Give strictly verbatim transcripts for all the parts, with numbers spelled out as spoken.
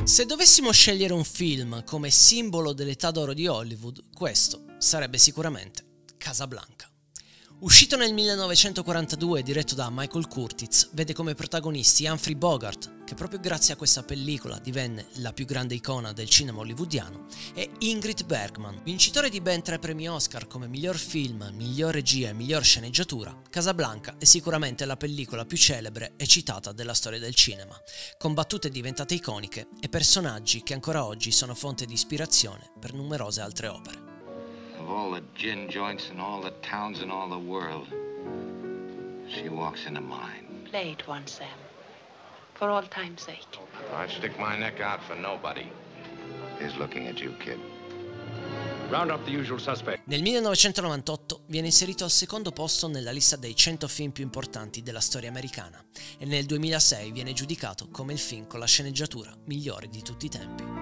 Se dovessimo scegliere un film come simbolo dell'età d'oro di Hollywood, questo sarebbe sicuramente Casablanca. Uscito nel millenovecentoquarantadue e diretto da Michael Curtiz, vede come protagonisti Humphrey Bogart, che proprio grazie a questa pellicola divenne la più grande icona del cinema hollywoodiano, e Ingrid Bergman. Vincitore di ben tre premi Oscar come miglior film, miglior regia e miglior sceneggiatura, Casablanca è sicuramente la pellicola più celebre e citata della storia del cinema, con battute diventate iconiche e personaggi che ancora oggi sono fonte di ispirazione per numerose altre opere. Of all the gin joints and all the towns in all the world, she walks into mine. Play it once, Sam. For all time's sake. I'd stick my neck out for nobody. He's looking at you, kid. Round up the usual suspect. Nel millenovecentonovantotto viene inserito al secondo posto nella lista dei cento film più importanti della storia americana e nel duemilasei viene giudicato come il film con la sceneggiatura migliore di tutti i tempi.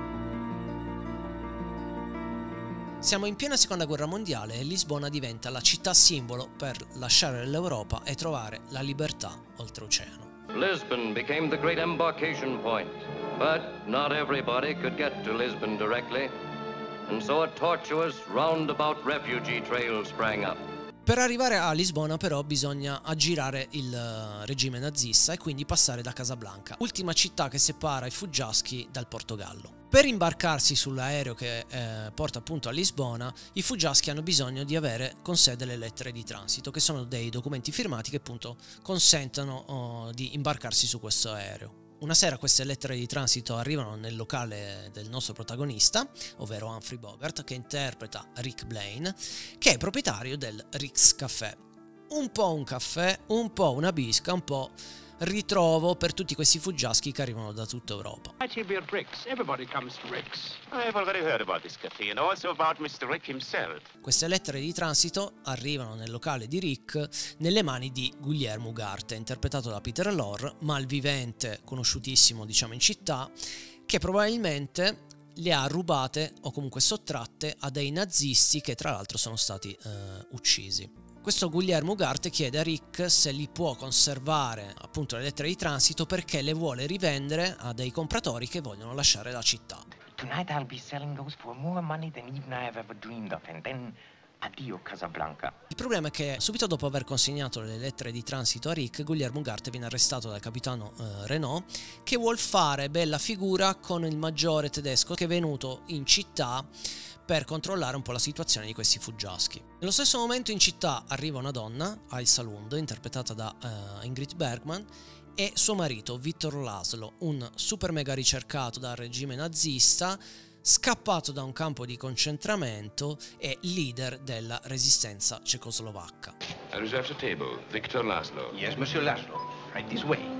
Siamo in piena seconda guerra mondiale e Lisbona diventa la città simbolo per lasciare l'Europa e trovare la libertà oltreoceano. Lisbon became the great embarkation point, but not everybody could get to Lisbon directly, and so a tortuous roundabout refugee trail sprang up. Per arrivare a Lisbona però bisogna aggirare il regime nazista e quindi passare da Casablanca, ultima città che separa i fuggiaschi dal Portogallo. Per imbarcarsi sull'aereo che eh, porta appunto a Lisbona, i fuggiaschi hanno bisogno di avere con sé delle lettere di transito, che sono dei documenti firmati che appunto consentono oh, di imbarcarsi su questo aereo. Una sera queste lettere di transito arrivano nel locale del nostro protagonista, ovvero Humphrey Bogart, che interpreta Rick Blaine, che è proprietario del Rick's Café. Un po' un caffè, un po' una bisca, un po' ritrovo per tutti questi fuggiaschi che arrivano da tutta Europa. Everybody comes to Rick's. I've already heard about this cafe and also about mister Rick himself. Queste lettere di transito arrivano nel locale di Rick nelle mani di Guillermo Ugarte, interpretato da Peter Lorre, malvivente, conosciutissimo diciamo in città, che probabilmente le ha rubate o comunque sottratte a dei nazisti che tra l'altro sono stati eh, uccisi. Questo Guillermo Ugarte chiede a Rick se li può conservare appunto le lettere di transito perché le vuole rivendere a dei compratori che vogliono lasciare la città. Tonight I'll be selling those for more money than even I have ever dreamed of, and then addio Casablanca. Il problema è che subito dopo aver consegnato le lettere di transito a Rick, Guillermo Ugarte viene arrestato dal capitano eh, Renault, che vuol fare bella figura con il maggiore tedesco che è venuto in città per controllare un po' la situazione di questi fuggiaschi. Nello stesso momento in città arriva una donna, Ailsa Lund, interpretata da uh, Ingrid Bergman, e suo marito Viktor Laszlo, un super mega ricercato dal regime nazista, scappato da un campo di concentramento e leader della resistenza cecoslovacca. I reserve a table. Victor Laszlo. Yes, Monsieur Laszlo. Right this way.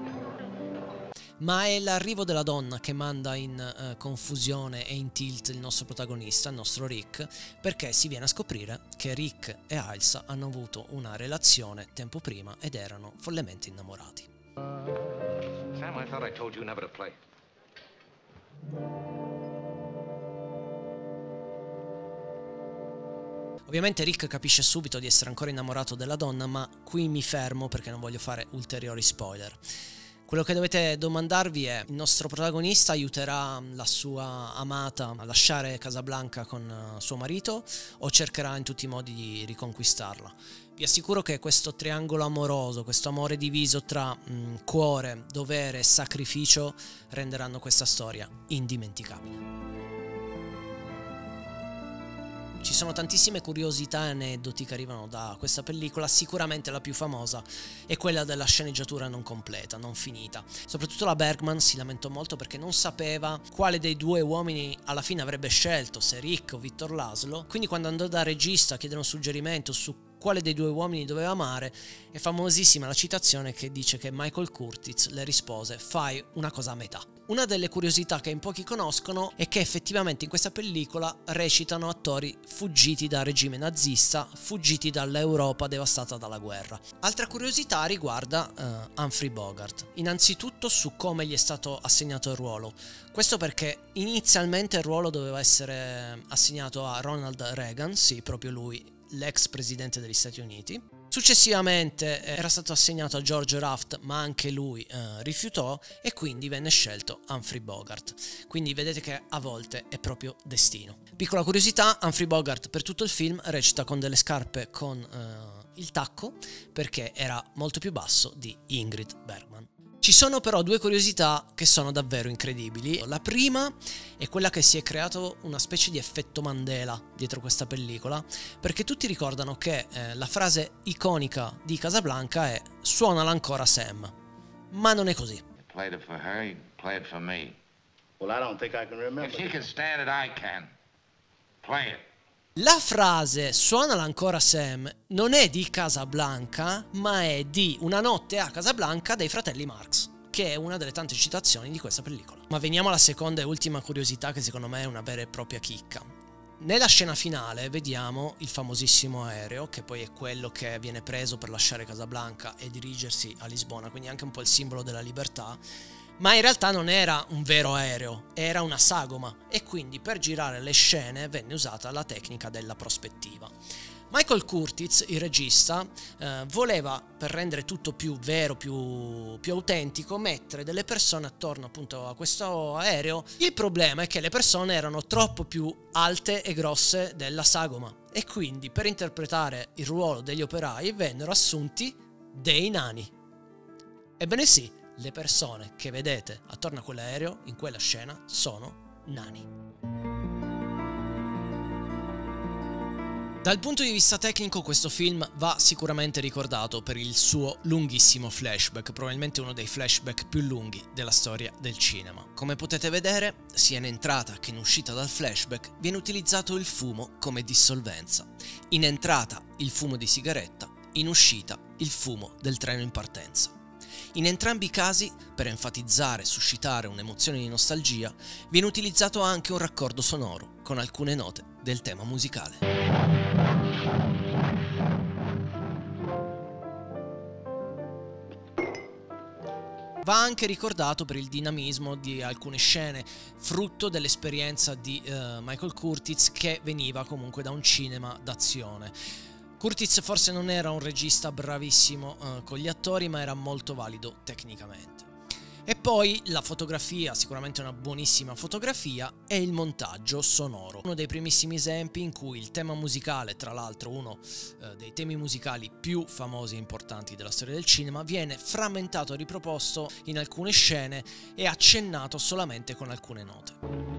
Ma è l'arrivo della donna che manda in uh, confusione e in tilt il nostro protagonista, il nostro Rick, perché si viene a scoprire che Rick e Ailsa hanno avuto una relazione tempo prima ed erano follemente innamorati. Sam, I thought I told you never to play. Ovviamente Rick capisce subito di essere ancora innamorato della donna, ma qui mi fermo perché non voglio fare ulteriori spoiler. Quello che dovete domandarvi è: il nostro protagonista aiuterà la sua amata a lasciare Casablanca con suo marito o cercherà in tutti i modi di riconquistarla? Vi assicuro che questo triangolo amoroso, questo amore diviso tra mh, cuore, dovere e sacrificio renderanno questa storia indimenticabile. Ci sono tantissime curiosità e aneddoti che arrivano da questa pellicola, sicuramente la più famosa è quella della sceneggiatura non completa, non finita. Soprattutto la Bergman si lamentò molto perché non sapeva quale dei due uomini alla fine avrebbe scelto, se Rick o Viktor Laszlo, quindi quando andò da regista a chiedere un suggerimento su quale dei due uomini doveva amare, è famosissima la citazione che dice che Michael Curtiz le rispose: fai una cosa a metà. Una delle curiosità che in pochi conoscono è che effettivamente in questa pellicola recitano attori fuggiti dal regime nazista, fuggiti dall'Europa devastata dalla guerra. Altra curiosità riguarda uh, Humphrey Bogart, innanzitutto su come gli è stato assegnato il ruolo. Questo perché inizialmente il ruolo doveva essere assegnato a Ronald Reagan, sì, proprio lui, l'ex presidente degli Stati Uniti, Successivamente era stato assegnato a George Raft, ma anche lui eh, rifiutò e quindi venne scelto Humphrey Bogart. Quindi vedete che a volte è proprio destino. Piccola curiosità, Humphrey Bogart per tutto il film recita con delle scarpe con eh, il tacco perché era molto più basso di Ingrid Bergman. Ci sono però due curiosità che sono davvero incredibili. La prima è quella che si è creato una specie di effetto Mandela dietro questa pellicola, perché tutti ricordano che eh, la frase iconica di Casablanca è "suonala ancora Sam", ma non è così. You played it for her, you play it for me. Well, I don't think I can remember. If she can stand it, I can. Play it. La frase "suonala ancora Sam" non è di Casablanca, ma è di Una notte a Casablanca dei fratelli Marx, che è una delle tante citazioni di questa pellicola. Ma veniamo alla seconda e ultima curiosità, che secondo me è una vera e propria chicca. Nella scena finale vediamo il famosissimo aereo, che poi è quello che viene preso per lasciare Casablanca e dirigersi a Lisbona, quindi anche un po' il simbolo della libertà. Ma in realtà non era un vero aereo, era una sagoma, e quindi per girare le scene venne usata la tecnica della prospettiva. Michael Curtiz, il regista, eh, voleva, per rendere tutto più vero, più, più autentico, mettere delle persone attorno appunto a questo aereo. Il problema è che le persone erano troppo più alte e grosse della sagoma, e quindi per interpretare il ruolo degli operai vennero assunti dei nani. Ebbene sì, le persone che vedete attorno a quell'aereo in quella scena sono nani. Dal punto di vista tecnico questo film va sicuramente ricordato per il suo lunghissimo flashback, probabilmente uno dei flashback più lunghi della storia del cinema. Come potete vedere, sia in entrata che in uscita dal flashback viene utilizzato il fumo come dissolvenza. In entrata il fumo di sigaretta, in uscita il fumo del treno in partenza. In entrambi i casi, per enfatizzare e suscitare un'emozione di nostalgia, viene utilizzato anche un raccordo sonoro con alcune note del tema musicale. Va anche ricordato per il dinamismo di alcune scene, frutto dell'esperienza di uh, Michael Curtiz, che veniva comunque da un cinema d'azione. Curtiz forse non era un regista bravissimo uh, con gli attori, ma era molto valido tecnicamente. E poi la fotografia, sicuramente una buonissima fotografia, e il montaggio sonoro. Uno dei primissimi esempi in cui il tema musicale, tra l'altro uno uh, dei temi musicali più famosi e importanti della storia del cinema, viene frammentato e riproposto in alcune scene e accennato solamente con alcune note.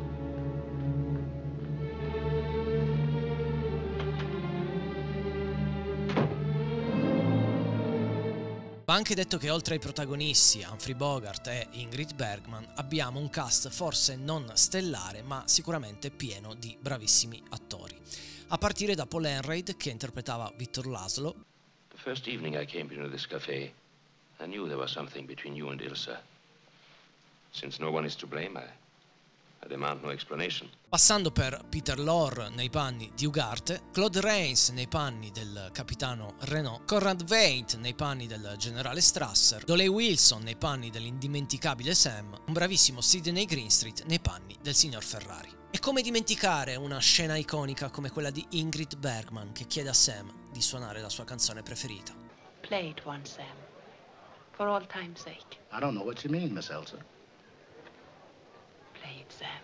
Va anche detto che oltre ai protagonisti Humphrey Bogart e Ingrid Bergman abbiamo un cast forse non stellare, ma sicuramente pieno di bravissimi attori, a partire da Paul Enraid, che interpretava Victor Laszlo. The first evening I came into this cafe, I knew there was something between you and Ilsa. Since no one is to blame, I, I demand no explanation. Passando per Peter Lorre nei panni di Ugarte, Claude Rains nei panni del capitano Renault, Conrad Veidt nei panni del generale Strasser, Dooley Wilson nei panni dell'indimenticabile Sam, un bravissimo Sidney Greenstreet nei panni del signor Ferrari. E come dimenticare una scena iconica come quella di Ingrid Bergman che chiede a Sam di suonare la sua canzone preferita. Play it once, Sam. For all time's sake. I don't know what you mean, Miss Elsa. Play it, Sam.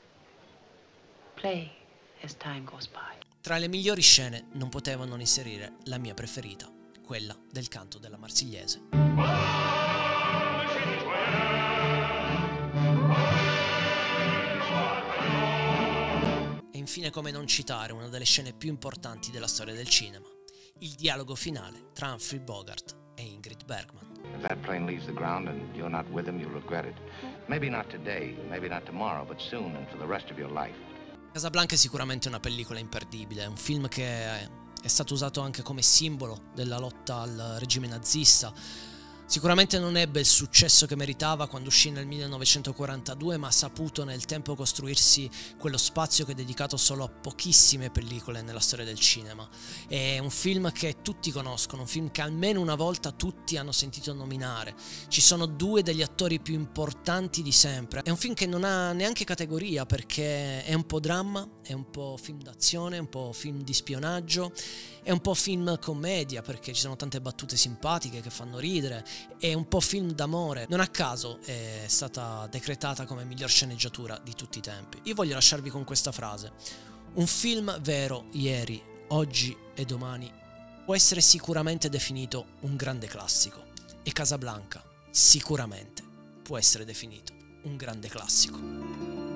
Play as time goes by. Tra le migliori scene non potevo non inserire la mia preferita, quella del canto della Marsigliese. E infine, come non citare una delle scene più importanti della storia del cinema, il dialogo finale tra Humphrey Bogart e Ingrid Bergman. If that plane leaves the ground and you're not with him, you'll regret it. Maybe not today, maybe not tomorrow, but soon and for the rest of your life. Casablanca è sicuramente una pellicola imperdibile, è un film che è stato usato anche come simbolo della lotta al regime nazista, Sicuramente non ebbe il successo che meritava quando uscì nel millenovecentoquarantadue, ma ha saputo nel tempo costruirsi quello spazio che è dedicato solo a pochissime pellicole nella storia del cinema. È un film che tutti conoscono, un film che almeno una volta tutti hanno sentito nominare. Ci sono due degli attori più importanti di sempre. È un film che non ha neanche categoria, perché è un po' dramma, è un po' film d'azione, è un po' film di spionaggio, è un po' film commedia, perché ci sono tante battute simpatiche che fanno ridere, è un po' film d'amore. Non a caso è stata decretata come miglior sceneggiatura di tutti i tempi. Io voglio lasciarvi con questa frase: un film vero ieri, oggi e domani può essere sicuramente definito un grande classico, e Casablanca sicuramente può essere definito un grande classico.